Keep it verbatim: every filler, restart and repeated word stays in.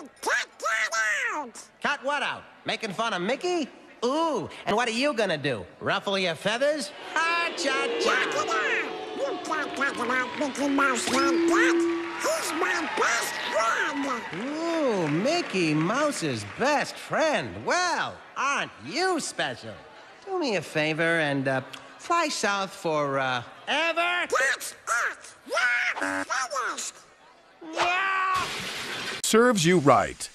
cut that out! Cut what out? Making fun of Mickey? Ooh, and what are you gonna do? Ruffle your feathers? Ha-cha-cha! Check it out! You can't talk about Mickey Mouse like that! He's my best friend! Ooh, Mickey Mouse's best friend. Well, aren't you special? Do me a favor and uh, fly south for, uh, ever? That's it! You're finished! Yeah! Serves you right.